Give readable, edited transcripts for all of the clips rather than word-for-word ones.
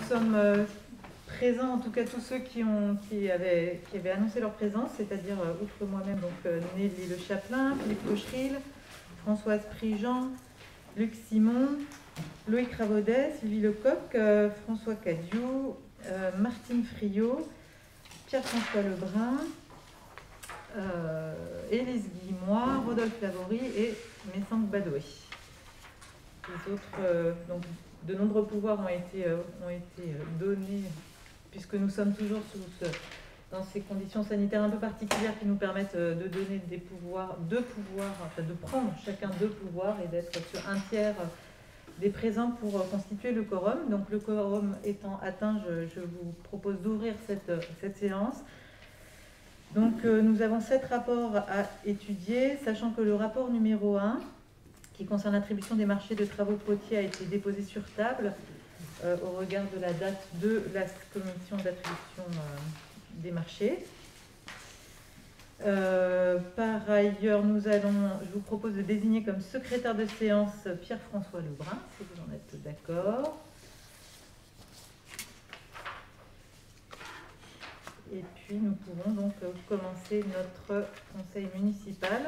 sommes présents, en tout cas tous ceux qui avaient annoncé leur présence, c'est-à-dire, outre moi-même, donc Nelly Le Chaplin, Philippe Cocheril, Françoise Prigent, Luc Simon, Loïc Ravaudet, Sylvie Lecoq, François Cadiou, Martine Friot, Pierre-François Lebrun, Élise Guillemois, Rodolphe Lavorie et Messang Badoué. Les autres, donc, de nombreux pouvoirs ont été donnés, puisque nous sommes toujours dans ces conditions sanitaires un peu particulières qui nous permettent de donner des pouvoirs, enfin de prendre chacun 2 pouvoirs et d'être sur un tiers des présents pour constituer le quorum. Donc le quorum étant atteint, je vous propose d'ouvrir cette séance. Donc nous avons 7 rapports à étudier, sachant que le rapport numéro 1, qui concerne l'attribution des marchés de travaux potiers, a été déposé sur table au regard de la date de la commission d'attribution des marchés. Par ailleurs, je vous propose de désigner comme secrétaire de séance Pierre-François Lebrun, si vous en êtes d'accord. Et puis nous pouvons donc commencer notre conseil municipal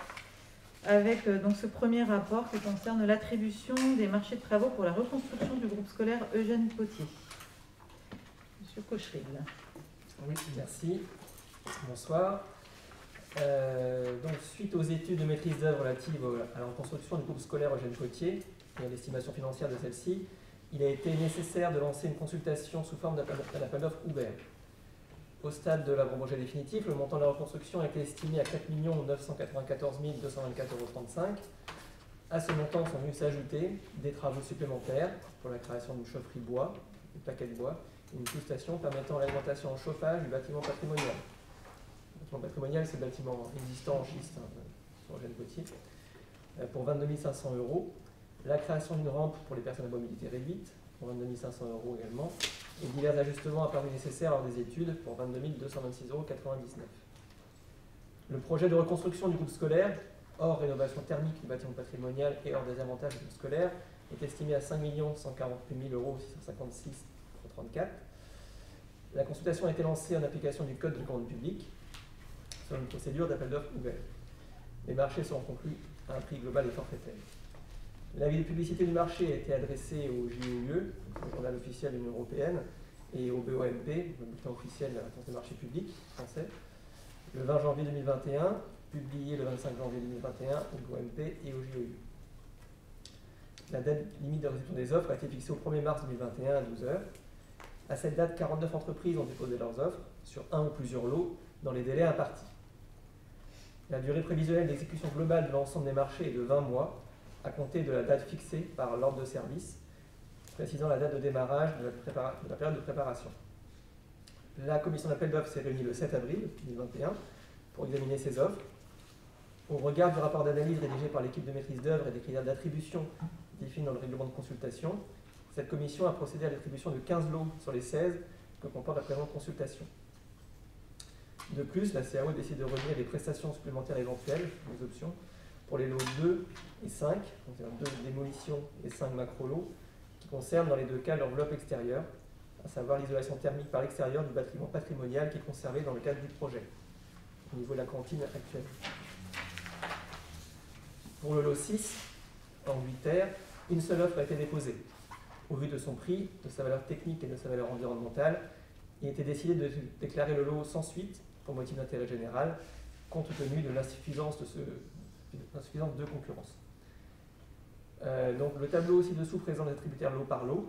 avec donc ce premier rapport qui concerne l'attribution des marchés de travaux pour la reconstruction du groupe scolaire Eugène Potier. Monsieur Cocheril. Oui, merci. Bonsoir. Donc, suite aux études de maîtrise d'œuvre relatives à la reconstruction du groupe scolaire Eugène Potier et à l'estimation financière de celle-ci, il a été nécessaire de lancer une consultation sous forme d'appel d'offres ouvert. Au stade de l'avant-projet définitif, le montant de la reconstruction a été estimé à 4 994 224,35 €. À ce montant sont venus s'ajouter des travaux supplémentaires pour la création d'une chaufferie bois, une plaquette bois, et une sous-station permettant l'alimentation en chauffage du bâtiment patrimonial. Le bâtiment patrimonial, c'est le bâtiment existant en schiste sur Eugène Potier, pour 22 500 €. La création d'une rampe pour les personnes à mobilité réduite, pour 22 500 € également, et divers ajustements apparus nécessaires lors des études pour 22 226,99 €. Le projet de reconstruction du groupe scolaire, hors rénovation thermique du bâtiment patrimonial et hors désavantage du groupe scolaire, est estimé à 5 148 656,34 €. La consultation a été lancée en application du Code de commande publique sur une procédure d'appel d'offres ouvert. Les marchés seront conclus à un prix global et forfaitaire. L'avis de publicité du marché a été adressé au JOUE, le journal officiel de l'Union européenne, et au BOMP, le bulletin officiel de la réponse des marchés publics français, le 20 janvier 2021, publié le 25 janvier 2021 au BOMP et au JOUE. La date limite de réception des offres a été fixée au 1er mars 2021 à 12 h. À cette date, 49 entreprises ont déposé leurs offres sur un ou plusieurs lots dans les délais impartis. La durée prévisionnelle d'exécution globale de l'ensemble des marchés est de 20 mois, à compter de la date fixée par l'ordre de service, précisant la date de démarrage de la période de préparation. La commission d'appel d'offres s'est réunie le 7 avril 2021 pour examiner ces offres. Au regard du rapport d'analyse rédigé par l'équipe de maîtrise d'œuvre et des critères d'attribution définis dans le règlement de consultation, cette commission a procédé à l'attribution de 15 lots sur les 16 que comporte la présente consultation. De plus, la CAO décide de retenir les prestations supplémentaires éventuelles, les options, pour les lots 2 et 5, donc 2 démolitions et 5 macro-lots, qui concernent dans les 2 cas l'enveloppe extérieure, à savoir l'isolation thermique par l'extérieur du bâtiment patrimonial qui est conservé dans le cadre du projet, au niveau de la cantine actuelle. Pour le lot 6, en 8 terres, une seule offre a été déposée. Au vu de son prix, de sa valeur technique et de sa valeur environnementale, il a été décidé de déclarer le lot sans suite pour motif d'intérêt général, compte tenu de l'insuffisance de concurrence. Donc le tableau ci-dessous présente les attributaires lot par lot,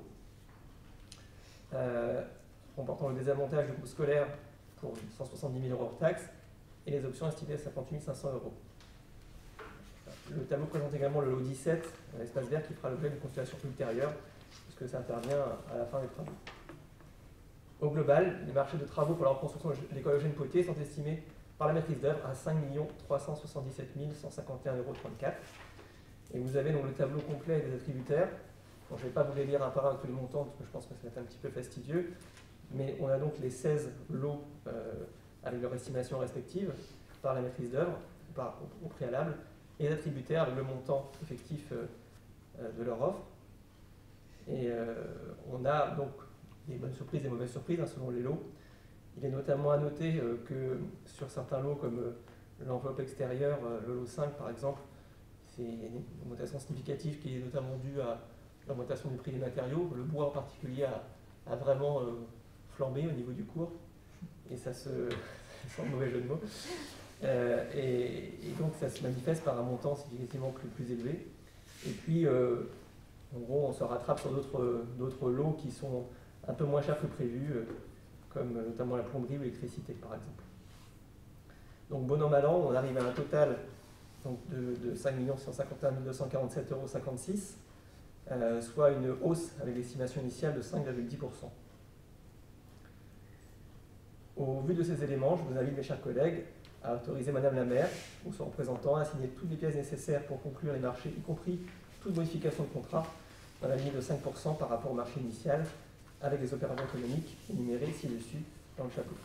comportant le désavantage du groupe scolaire pour 170 000 € hors taxes et les options estimées à 58 500 €. Le tableau présente également le lot 17, l'espace vert, qui fera l'objet d'une consultation ultérieure, puisque ça intervient à la fin des travaux. Au global, les marchés de travaux pour la reconstruction de l'école Eugène Potier sont estimés par la maîtrise d'œuvre à 5 377 151,34 €. Et vous avez donc le tableau complet des attributaires. Bon, je ne vais pas vous les lire un par un avec tous les montants, parce que je pense que ça va être un petit peu fastidieux. Mais on a donc les 16 lots avec leur estimation respective par la maîtrise d'œuvre, au préalable, et les attributaires avec le montant effectif de leur offre. Et on a donc des bonnes surprises et des mauvaises surprises selon les lots. Il est notamment à noter que sur certains lots comme l'enveloppe extérieure, le lot 5 par exemple, c'est une augmentation significative qui est notamment due à l'augmentation du prix des matériaux. Le bois en particulier a vraiment flambé au niveau du cours, et ça se sans mauvais jeu de mots. Et donc ça se manifeste par un montant significativement plus élevé. Et puis, en gros, on se rattrape sur d'autres lots qui sont un peu moins chers que prévu, comme notamment la plomberie ou l'électricité, par exemple. Donc, bon an, mal an, on arrive à un total donc, de 5 151 247,56 €, soit une hausse avec l'estimation initiale de 5,10%. Au vu de ces éléments, je vous invite, mes chers collègues, à autoriser Madame la maire ou son représentant à signer toutes les pièces nécessaires pour conclure les marchés, y compris toute modification de contrat, dans la limite de 5% par rapport au marché initial, avec les opérateurs économiques énumérés ci-dessus dans le chapeau.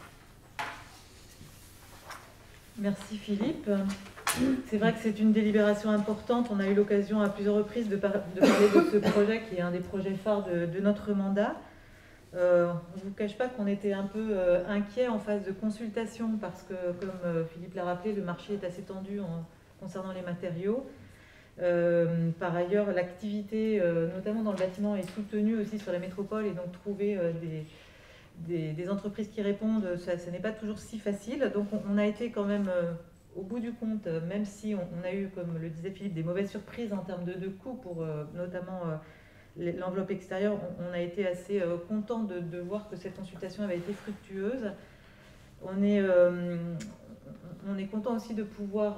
Merci Philippe. C'est vrai que c'est une délibération importante. On a eu l'occasion à plusieurs reprises de parler de ce projet qui est un des projets phares de notre mandat. On ne vous cache pas qu'on était un peu inquiet en phase de consultation parce que, comme Philippe l'a rappelé, le marché est assez tendu concernant les matériaux. Par ailleurs, l'activité, notamment dans le bâtiment, est soutenue aussi sur la métropole, et donc trouver des entreprises qui répondent, ça n'est pas toujours si facile. Donc on a été quand même au bout du compte, même si on a eu, comme le disait Philippe, des mauvaises surprises en termes de coûts pour notamment l'enveloppe extérieure. On a été assez content de voir que cette consultation avait été fructueuse. On est content aussi de pouvoir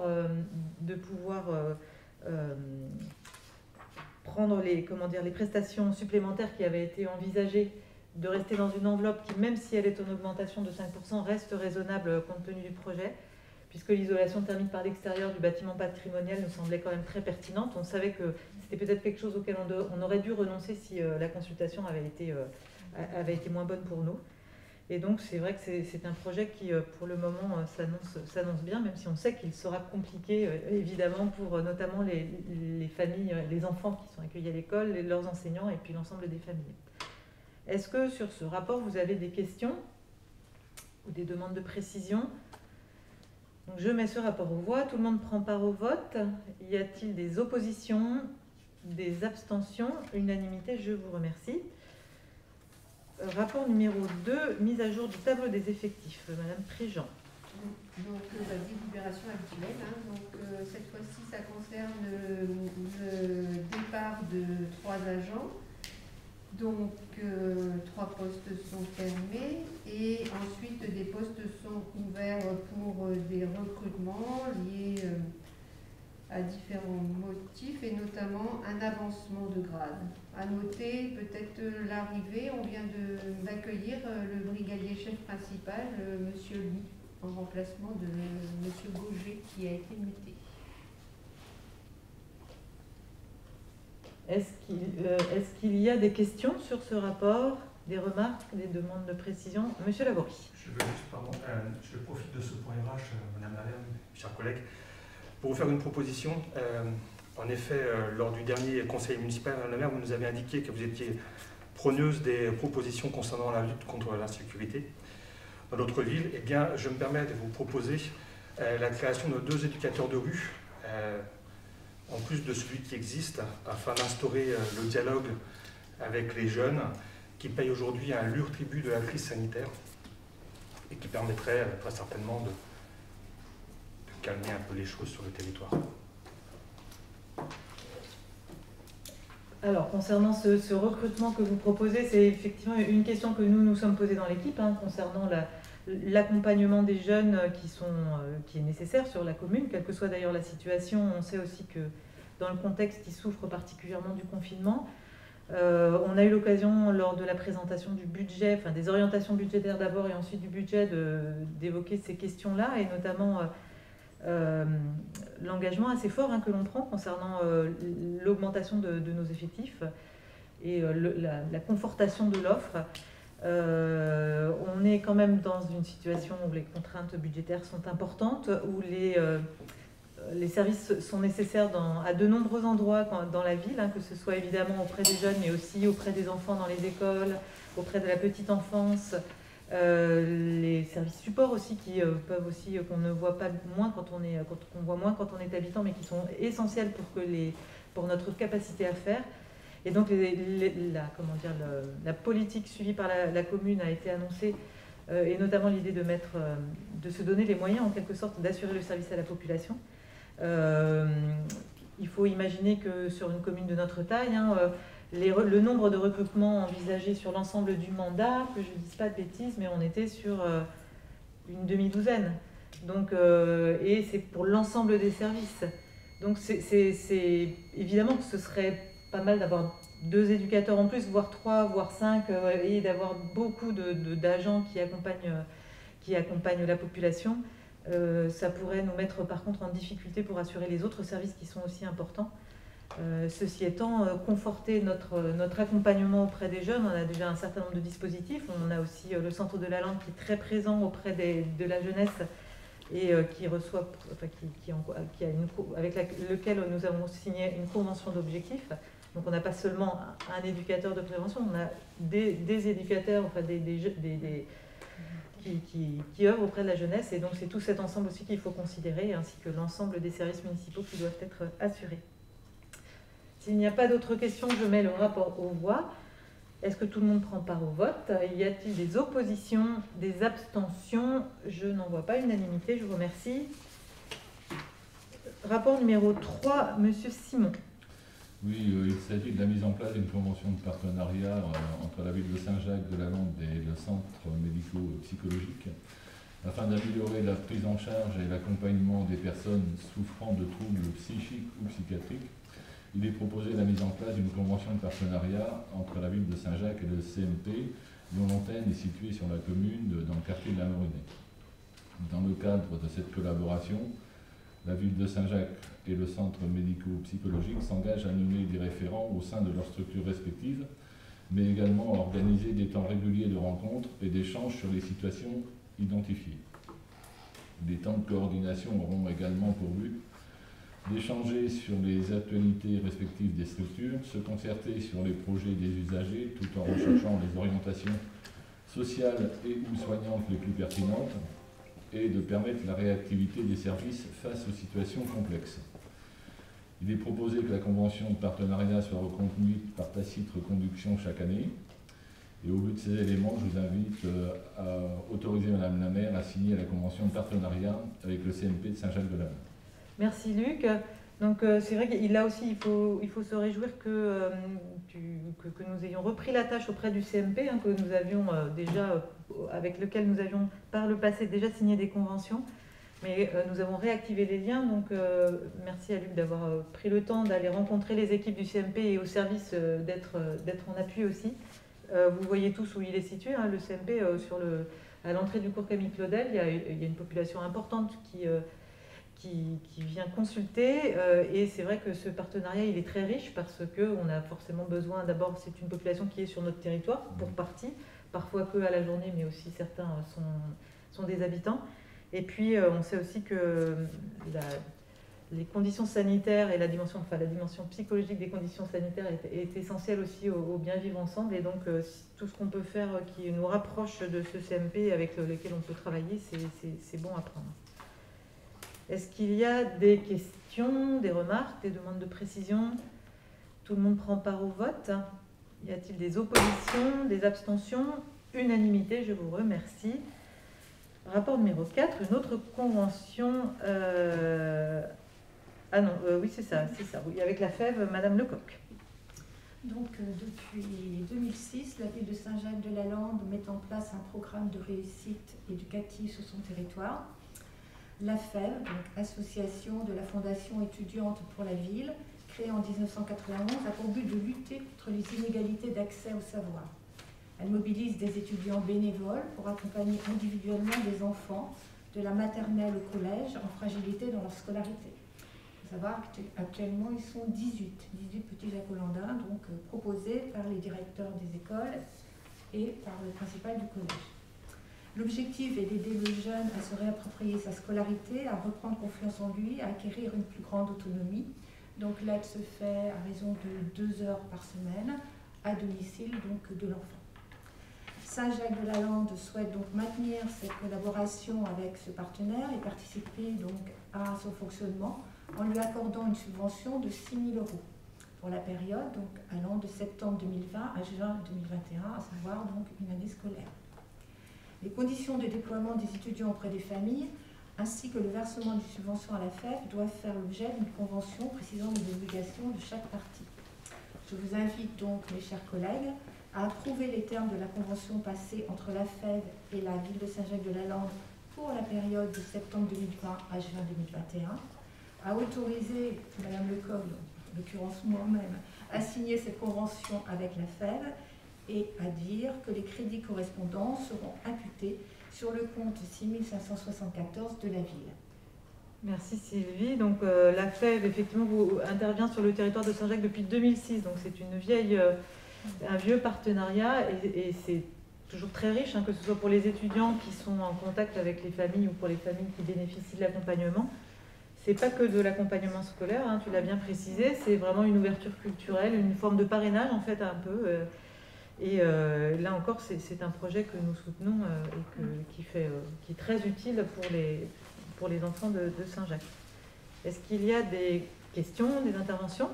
prendre les prestations supplémentaires qui avaient été envisagées, de rester dans une enveloppe qui, même si elle est en augmentation de 5%, reste raisonnable compte tenu du projet, puisque l'isolation thermique par l'extérieur du bâtiment patrimonial nous semblait quand même très pertinente. On savait que c'était peut-être quelque chose auquel on aurait dû renoncer si la consultation avait été moins bonne pour nous. Et donc c'est vrai que c'est un projet qui, pour le moment, s'annonce bien, même si on sait qu'il sera compliqué, évidemment, pour notamment les familles, les enfants qui sont accueillis à l'école, leurs enseignants et puis l'ensemble des familles. Est-ce que sur ce rapport, vous avez des questions ou des demandes de précision? Donc je mets ce rapport aux voix. Tout le monde prend part au vote. Y a-t-il des oppositions, des abstentions? Unanimité, je vous remercie. Rapport numéro 2, mise à jour du tableau des effectifs. Madame Préjean. Donc la délibération actuelle, donc cette fois-ci ça concerne le départ de 3 agents. Donc 3 postes sont fermés et ensuite des postes sont ouverts pour des recrutements liés à différents motifs et notamment un avancement de grade. À noter peut-être l'arrivée, on vient d'accueillir le brigadier chef principal, Monsieur Lee, en remplacement de Monsieur Gauger qui a été muté. Est-ce qu'il y a des questions sur ce rapport, des remarques, des demandes de précision? Monsieur Laborie. Je profite de ce point RH, Madame la maire, mes chers collègues, pour vous faire une proposition. En effet, lors du dernier conseil municipal, Madame la maire, vous nous avez indiqué que vous étiez preneuse des propositions concernant la lutte contre l'insécurité dans notre ville. Eh bien, je me permets de vous proposer la création de 2 éducateurs de rue, en plus de celui qui existe, afin d'instaurer le dialogue avec les jeunes qui payent aujourd'hui un lourd tribut de la crise sanitaire et qui permettrait très certainement de calmer un peu les choses sur le territoire. Alors, concernant ce recrutement que vous proposez, c'est effectivement une question que nous sommes posées dans l'équipe, concernant l'accompagnement des jeunes qui est nécessaire sur la commune, quelle que soit d'ailleurs la situation. On sait aussi que dans le contexte, ils souffrent particulièrement du confinement. On a eu l'occasion, lors de la présentation du budget, enfin des orientations budgétaires d'abord et ensuite du budget, d'évoquer ces questions-là, et notamment l'engagement assez fort que l'on prend concernant l'augmentation de nos effectifs et la confortation de l'offre. On est quand même dans une situation où les contraintes budgétaires sont importantes, où les services sont nécessaires à de nombreux endroits dans la ville, que ce soit évidemment auprès des jeunes, mais aussi auprès des enfants dans les écoles, auprès de la petite enfance, les services supports aussi qui peuvent aussi qu'on ne voit pas moins qu'on voit moins quand on est habitant, mais qui sont essentiels pour notre capacité à faire. Et donc la politique suivie par la commune a été annoncée, et notamment l'idée de se donner les moyens en quelque sorte d'assurer le service à la population. Il faut imaginer que sur une commune de notre taille, le nombre de recrutements envisagés sur l'ensemble du mandat, que je ne dise pas de bêtises, mais on était sur une demi-douzaine. Donc, et c'est pour l'ensemble des services. Donc c'est évidemment que ce serait pas mal d'avoir 2 éducateurs en plus, voire 3, voire 5, et d'avoir beaucoup d'agents qui accompagnent la population. Ça pourrait nous mettre par contre en difficulté pour assurer les autres services qui sont aussi importants. Ceci étant, conforter notre accompagnement auprès des jeunes, on a déjà un certain nombre de dispositifs. On a aussi le Centre de la Langue qui est très présent auprès de la jeunesse et qui reçoit, avec lequel nous avons signé une convention d'objectifs. Donc on n'a pas seulement un éducateur de prévention, on a des éducateurs, enfin qui œuvrent auprès de la jeunesse. Et donc c'est tout cet ensemble aussi qu'il faut considérer, ainsi que l'ensemble des services municipaux qui doivent être assurés. S'il n'y a pas d'autres questions, je mets le rapport aux voix. Est-ce que tout le monde prend part au vote? Y a-t-il des oppositions, des abstentions? Je n'en vois pas, unanimité, je vous remercie. Rapport numéro 3, Monsieur Simon. Oui, il s'agit de la mise en place d'une convention de partenariat entre la ville de Saint-Jacques-de-la-Lande et le centre médico-psychologique afin d'améliorer la prise en charge et l'accompagnement des personnes souffrant de troubles psychiques ou psychiatriques. Il est proposé la mise en place d'une convention de partenariat entre la ville de Saint-Jacques et le CMP, dont l'antenne est située sur la commune dans le quartier de la Morinée. Dans le cadre de cette collaboration, la ville de Saint-Jacques et le centre médico-psychologique s'engagent à nommer des référents au sein de leurs structures respectives, mais également à organiser des temps réguliers de rencontres et d'échanges sur les situations identifiées. Des temps de coordination auront également pour but d'échanger sur les actualités respectives des structures, se concerter sur les projets des usagers tout en recherchant les orientations sociales et ou soignantes les plus pertinentes et de permettre la réactivité des services face aux situations complexes. Il est proposé que la convention de partenariat soit reconduite par tacite reconduction chaque année. Et au vu de ces éléments, je vous invite à autoriser Madame la maire à signer la convention de partenariat avec le CMP de Saint-Jacques-de-la-Lande. Merci Luc. Donc c'est vrai qu'il là aussi il faut se réjouir que nous ayons repris la tâche auprès du CMP, que nous avions avec lequel nous avions par le passé déjà signé des conventions, mais nous avons réactivé les liens. Donc merci à Luc d'avoir pris le temps d'aller rencontrer les équipes du CMP et au service d'être en appui aussi. Vous voyez tous où il est situé, le CMP à l'entrée du cours Camille Claudel. Il y a une population importante qui vient consulter, et c'est vrai que ce partenariat il est très riche parce qu'on a forcément besoin, d'abord c'est une population qui est sur notre territoire pour partie, parfois que à la journée, mais aussi certains sont des habitants, et puis on sait aussi que les conditions sanitaires et la dimension psychologique des conditions sanitaires est essentielle aussi au bien vivre ensemble, et donc tout ce qu'on peut faire qui nous rapproche de ce CMP avec lequel on peut travailler, c'est bon à prendre. Est-ce qu'il y a des questions, des remarques, des demandes de précision? Tout le monde prend part au vote. Y a-t-il des oppositions, des abstentions? Unanimité, je vous remercie. Rapport numéro 4, une autre convention. Oui, c'est ça, oui, avec la FEV, Madame Lecoq. Donc, depuis 2006, la ville de Saint-Jacques-de-la-Lande met en place un programme de réussite éducative sur son territoire. La FEV, donc Association de la Fondation étudiante pour la ville, créée en 1991, a pour but de lutter contre les inégalités d'accès au savoir. Elle mobilise des étudiants bénévoles pour accompagner individuellement des enfants de la maternelle au collège en fragilité dans leur scolarité. Il faut savoir qu'actuellement, ils sont 18 petits jacolandins, donc proposés par les directeurs des écoles et par le principal du collège. L'objectif est d'aider le jeune à se réapproprier sa scolarité, à reprendre confiance en lui, à acquérir une plus grande autonomie. Donc l'aide se fait à raison de 2 heures par semaine à domicile donc, de l'enfant. Saint-Jacques-de-la-Lande souhaite donc maintenir cette collaboration avec ce partenaire et participer donc à son fonctionnement en lui accordant une subvention de 6 000 € pour la période donc allant de septembre 2020 à juin 2021, à savoir donc une année scolaire. Les conditions de déploiement des étudiants auprès des familles ainsi que le versement d'une subvention à la FEV doivent faire l'objet d'une convention précisant les obligations de chaque partie. Je vous invite donc, mes chers collègues, à approuver les termes de la convention passée entre la FEV et la ville de Saint-Jacques-de-la-Lande pour la période de septembre 2020 à juin 2021, à autoriser Mme Lecoq, en l'occurrence moi-même, à signer cette convention avec la FEV et à dire que les crédits correspondants seront imputés sur le compte 6574 de la ville. Merci Sylvie. Donc la FEV, effectivement, intervient sur le territoire de Saint-Jacques depuis 2006. Donc c'est un vieux partenariat et c'est toujours très riche, hein, que ce soit pour les étudiants qui sont en contact avec les familles ou pour les familles qui bénéficient de l'accompagnement. C'est pas que de l'accompagnement scolaire, hein, tu l'as bien précisé, c'est vraiment une ouverture culturelle, une forme de parrainage en fait un peu. Et là encore, c'est un projet que nous soutenons et qui est très utile pour les enfants de Saint-Jacques. Est-ce qu'il y a des questions, des interventions?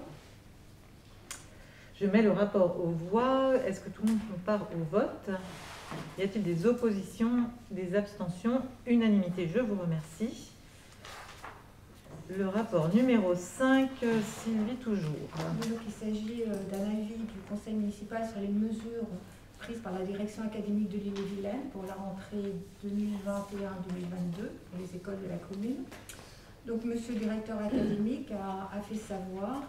Je mets le rapport aux voix. Est-ce que tout le monde part au vote? Y a-t-il des oppositions, des abstentions? Unanimité, je vous remercie. Le rapport numéro 5, Sylvie toujours. Donc, il s'agit d'un avis du conseil municipal sur les mesures prises par la direction académique de l'Ille-et-Vilaine pour la rentrée 2021-2022 pour les écoles de la commune. Donc, monsieur le directeur académique a fait savoir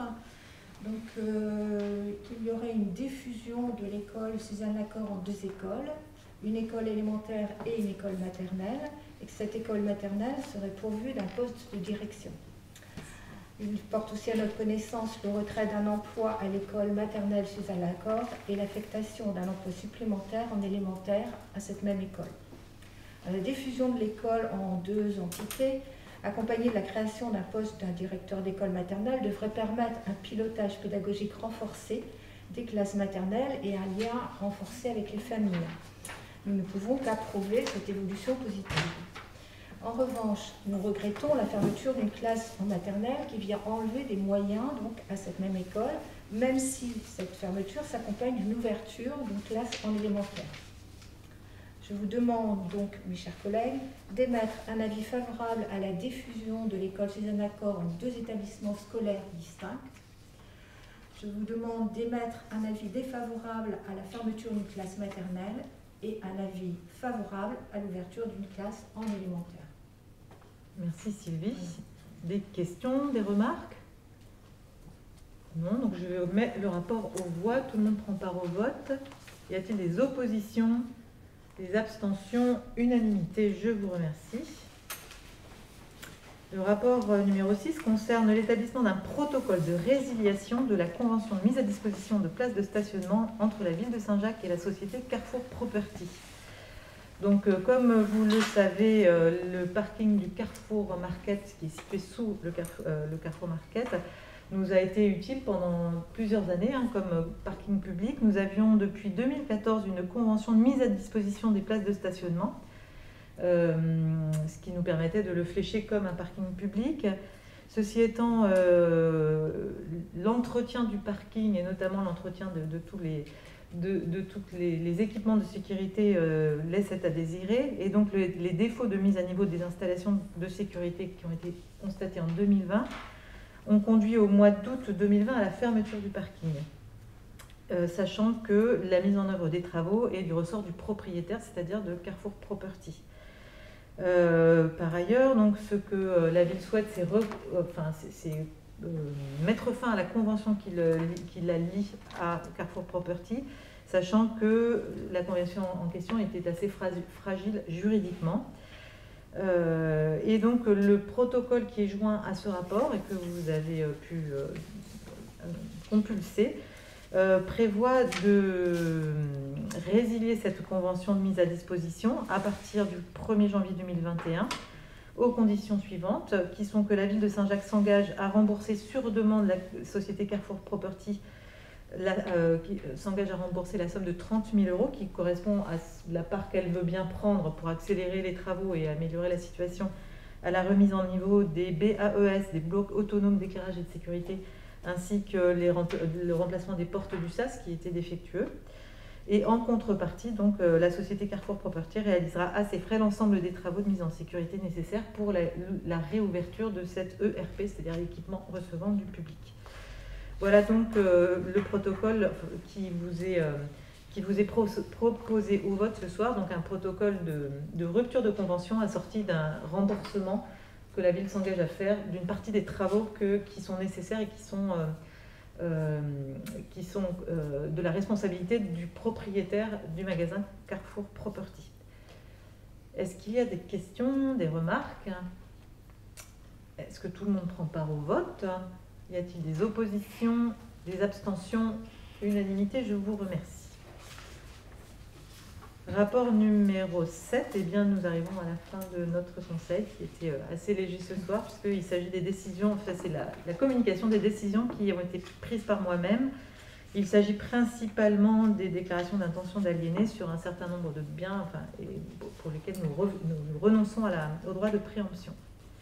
qu'il y aurait une diffusion de l'école Suzanne Lacor en 2 écoles, une école élémentaire et une école maternelle, et que cette école maternelle serait pourvue d'un poste de direction. Il porte aussi à notre connaissance le retrait d'un emploi à l'école maternelle Suzanne Lacor et l'affectation d'un emploi supplémentaire en élémentaire à cette même école. La diffusion de l'école en 2 entités, accompagnée de la création d'un poste d'un directeur d'école maternelle, devrait permettre un pilotage pédagogique renforcé des classes maternelles et un lien renforcé avec les familles. Nous ne pouvons qu'approuver cette évolution positive. En revanche, nous regrettons la fermeture d'une classe en maternelle qui vient enlever des moyens donc, à cette même école, même si cette fermeture s'accompagne d'une ouverture d'une classe en élémentaire. Je vous demande donc, mes chers collègues, d'émettre un avis favorable à la diffusion de l'école Suzanne Lacor en 2 établissements scolaires distincts. Je vous demande d'émettre un avis défavorable à la fermeture d'une classe maternelle et un avis favorable à l'ouverture d'une classe en élémentaire. Merci Sylvie. Des questions, des remarques? Non, donc je mets le rapport aux voix. Tout le monde prend part au vote. Y a-t-il des oppositions, des abstentions? Unanimité, je vous remercie. Le rapport numéro 6 concerne l'établissement d'un protocole de résiliation de la convention de mise à disposition de places de stationnement entre la ville de Saint-Jacques et la société Carrefour Property. Donc, comme vous le savez, le parking du Carrefour Market, qui est situé sous le Carrefour Market, nous a été utile pendant plusieurs années comme parking public. Nous avions depuis 2014 une convention de mise à disposition des places de stationnement, ce qui nous permettait de le flécher comme un parking public. Ceci étant, l'entretien du parking et notamment l'entretien de tous les équipements de sécurité laisse à désirer, et donc les défauts de mise à niveau des installations de sécurité qui ont été constatés en 2020 ont conduit au mois d'août 2020 à la fermeture du parking, sachant que la mise en œuvre des travaux est du ressort du propriétaire, c'est-à-dire de Carrefour Property. Par ailleurs, donc, ce que la ville souhaite, c'est mettre fin à la convention qui la lie à Carrefour Property, sachant que la convention en question était assez fragile juridiquement. Et donc le protocole qui est joint à ce rapport et que vous avez pu compulser prévoit de résilier cette convention de mise à disposition à partir du 1er janvier 2021 aux conditions suivantes, qui sont que la ville de Saint-Jacques s'engage à rembourser sur demande la société Carrefour Property qui s'engage à rembourser la somme de 30 000 € qui correspond à la part qu'elle veut bien prendre pour accélérer les travaux et améliorer la situation à la remise en niveau des BAES, des blocs autonomes d'éclairage et de sécurité, ainsi que le remplacement des portes du SAS qui étaient défectueux. Et en contrepartie, donc, la société Carrefour Property réalisera à ses frais l'ensemble des travaux de mise en sécurité nécessaires pour la réouverture de cette ERP, c'est-à-dire l'équipement recevant du public. Voilà donc le protocole qui vous est proposé au vote ce soir, donc un protocole de rupture de convention assorti d'un remboursement que la ville s'engage à faire d'une partie des travaux qui sont nécessaires et qui sont de la responsabilité du propriétaire du magasin Carrefour Property. Est-ce qu'il y a des questions, des remarques? Est-ce que tout le monde prend part au vote? Y a-t-il des oppositions, des abstentions? Unanimité, je vous remercie. Rapport numéro 7, eh bien, nous arrivons à la fin de notre conseil qui était assez léger ce soir puisqu'il s'agit des décisions, enfin, c'est la communication des décisions qui ont été prises par moi-même. Il s'agit principalement des déclarations d'intention d'aliéner sur un certain nombre de biens enfin, et pour lesquels nous renonçons au droit de préemption.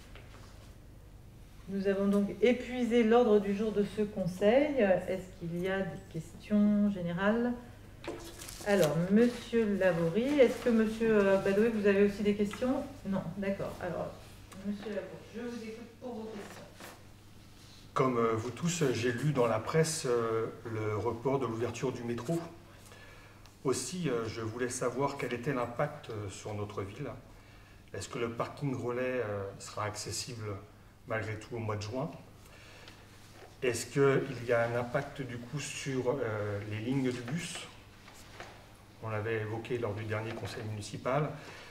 Nous avons donc épuisé l'ordre du jour de ce conseil. Est-ce qu'il y a des questions générales? Alors, Monsieur Lavorie, est-ce que Monsieur Badoé, vous avez aussi des questions? Non, d'accord. Alors, Monsieur Lavorie, je vous écoute pour vos questions. Comme vous tous, j'ai lu dans la presse le report de l'ouverture du métro. Aussi, je voulais savoir quel était l'impact sur notre ville. Est-ce que le parking relais sera accessible malgré tout au mois de juin? Est-ce qu'il y a un impact du coup sur les lignes de bus? On l'avait évoqué lors du dernier conseil municipal.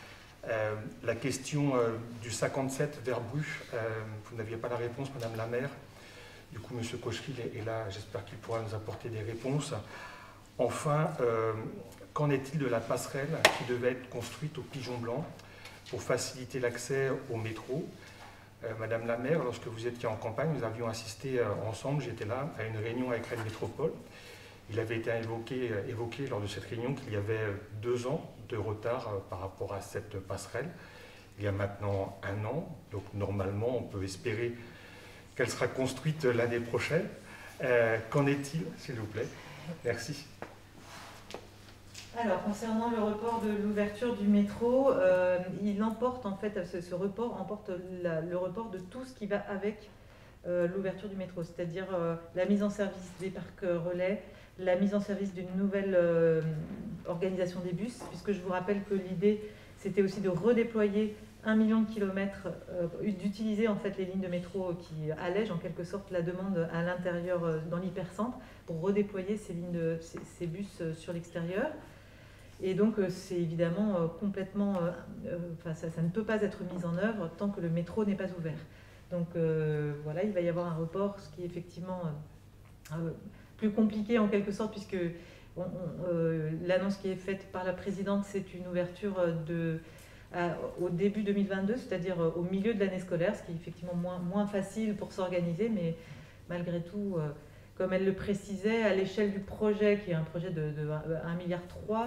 La question du 57 vers Bru, vous n'aviez pas la réponse, Madame la maire. Du coup, M. Cochery est là, j'espère qu'il pourra nous apporter des réponses. Enfin, qu'en est-il de la passerelle qui devait être construite au Pigeon Blanc pour faciliter l'accès au métro? Madame la maire, lorsque vous étiez en campagne, nous avions assisté ensemble, j'étais là, à une réunion avec Rennes Métropole. Il avait été évoqué lors de cette réunion qu'il y avait 2 ans de retard par rapport à cette passerelle. Il y a maintenant 1 an, donc normalement on peut espérer qu'elle sera construite l'année prochaine. Qu'en est-il, s'il vous plaît? Merci. Alors, concernant le report de l'ouverture du métro, il emporte en fait, ce report emporte le report de tout ce qui va avec l'ouverture du métro, c'est-à-dire la mise en service des parcs relais, la mise en service d'une nouvelle organisation des bus, puisque je vous rappelle que l'idée, c'était aussi de redéployer 1 million de kilomètres, d'utiliser en fait les lignes de métro qui allègent en quelque sorte la demande à l'intérieur, dans l'hypercentre, pour redéployer ces bus sur l'extérieur. Et donc, c'est évidemment complètement... ça ne peut pas être mis en œuvre tant que le métro n'est pas ouvert. Donc, voilà, il va y avoir un report, ce qui est effectivement plus compliqué en quelque sorte, puisque l'annonce qui est faite par la présidente, c'est une ouverture au début 2022, c'est-à-dire au milieu de l'année scolaire, ce qui est effectivement moins facile pour s'organiser, mais malgré tout, comme elle le précisait, à l'échelle du projet, qui est un projet de 1,3 milliard,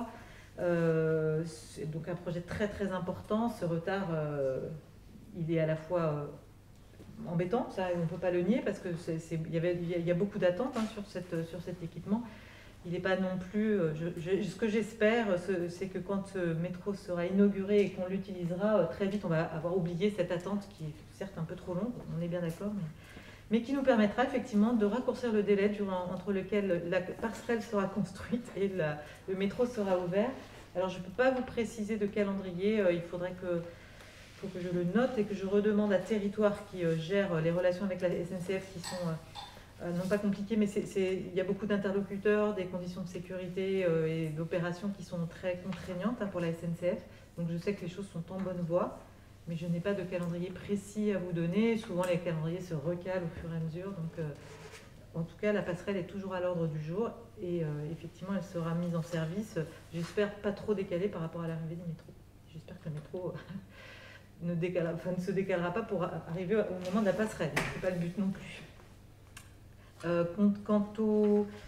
c'est donc un projet très très important. Ce retard, il est à la fois embêtant, ça on ne peut pas le nier, parce que il y a beaucoup d'attentes sur cet équipement. Il n'est pas non plus... ce que j'espère, c'est que quand ce métro sera inauguré et qu'on l'utilisera, très vite on va avoir oublié cette attente qui est certes un peu trop longue, on est bien d'accord, mais qui nous permettra effectivement de raccourcir le délai entre lequel la passerelle sera construite et le métro sera ouvert. Alors je ne peux pas vous préciser de calendrier, il faut que je le note et que je redemande à Territoire qui gère les relations avec la SNCF qui sont non pas compliquées, mais il y a beaucoup d'interlocuteurs, des conditions de sécurité et d'opérations qui sont très contraignantes pour la SNCF. Donc je sais que les choses sont en bonne voie, mais je n'ai pas de calendrier précis à vous donner. Souvent les calendriers se recalent au fur et à mesure. Donc en tout cas, la passerelle est toujours à l'ordre du jour et effectivement elle sera mise en service, j'espère pas trop décalée par rapport à l'arrivée du métro. J'espère que le métro ne se décalera pas pour arriver au moment de la passerelle. Ce n'est pas le but non plus. Quant au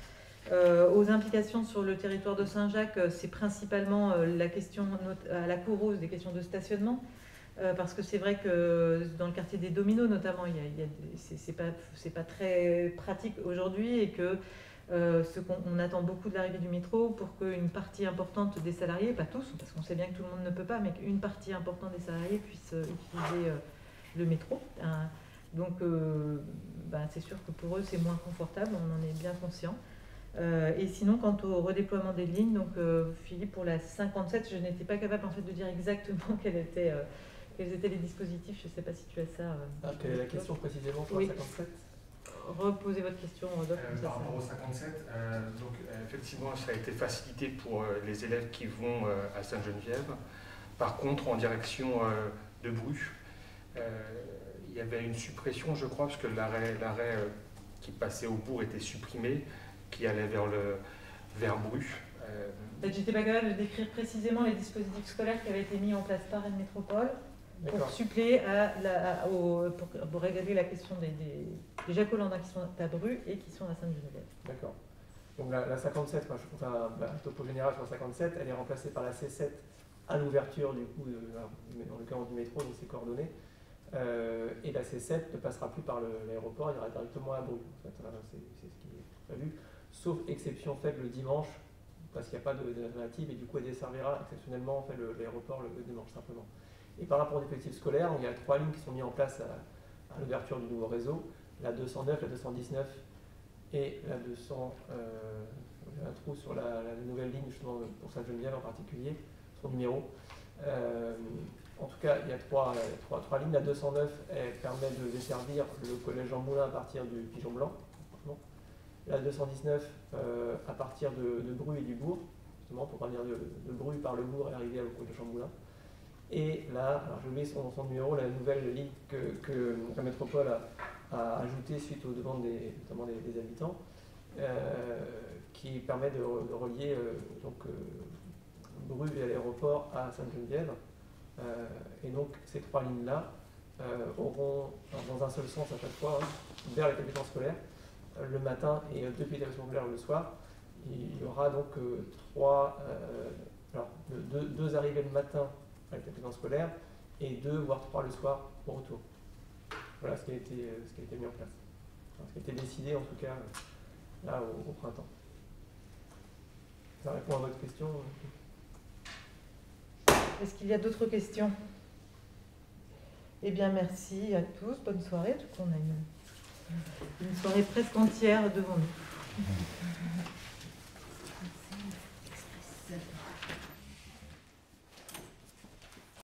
Aux implications sur le territoire de Saint-Jacques, c'est principalement la question à la Courose, des questions de stationnement. Parce que c'est vrai que dans le quartier des Dominos notamment, c'est pas très pratique aujourd'hui et que on attend beaucoup de l'arrivée du métro pour qu'une partie importante des salariés, pas tous, parce qu'on sait bien que tout le monde ne peut pas, mais qu'une partie importante des salariés puisse utiliser le métro. Donc c'est sûr que pour eux c'est moins confortable, on en est bien conscient. Et sinon, quant au redéploiement des lignes, donc Philippe, pour la 57, je n'étais pas capable en fait de dire exactement quels étaient les dispositifs. Je ne sais pas si tu as ça. Quelle est la question précisément sur oui. la 57? Reposez votre question, Rodolphe. Par rapport au 57, donc, effectivement, ça a été facilité pour les élèves qui vont à Sainte-Geneviève. Par contre, en direction de Bru, il y avait une suppression, je crois, parce que l'arrêt qui passait au bourg était supprimé, qui allait vers Bru. J'étais pas capable de décrire précisément les dispositifs scolaires qui avaient été mis en place par Rennes Métropole pour suppléer pour régler la question des Jacolandins qui sont à Bru et qui sont à Sainte-Geneviève. D'accord. Donc la 57, moi, je trouve un topo général sur la 57, elle est remplacée par la C7 à l'ouverture du coup, dans le cas du métro, donc c'est coordonné. Et la C7 ne passera plus par l'aéroport, il ira directement à Bru. En fait, c'est ce qui est prévu, sauf exception faite le dimanche, parce qu'il n'y a pas d'alternative et du coup elle desservira exceptionnellement en fait, l'aéroport le dimanche simplement. Et par rapport aux dispositifs scolaires, il y a 3 lignes qui sont mises en place à l'ouverture du nouveau réseau, la 209, la 219 et la 200. J'ai un trou sur la nouvelle ligne justement pour Sainte-Geneviève en particulier, son numéro. En tout cas, il y a trois lignes. La 209, elle permet de desservir le collège Jean Moulin à partir du Pigeon Blanc. La 219 à partir de Bru et du Bourg, justement pour venir de Bru par le Bourg et arriver au collège Jean Moulin. Et là, alors j'ai oublié son numéro, la nouvelle ligne que la métropole a ajoutée suite aux demandes notamment des habitants, qui permet de relier Bru et l'aéroport à Sainte-Geneviève. Et donc ces 3 lignes-là auront dans un seul sens à chaque fois vers l'établissement scolaire le matin et depuis l'établissement scolaire le soir. Il y aura donc 2 arrivées le matin à l'établissement scolaire et 2 voire 3 le soir au retour. Voilà ce qui a été mis en place. Enfin, ce qui a été décidé en tout cas là au printemps. Ça répond à votre question. Est-ce qu'il y a d'autres questions? Eh bien, merci à tous. Bonne soirée. On a une soirée presque entière devant nous.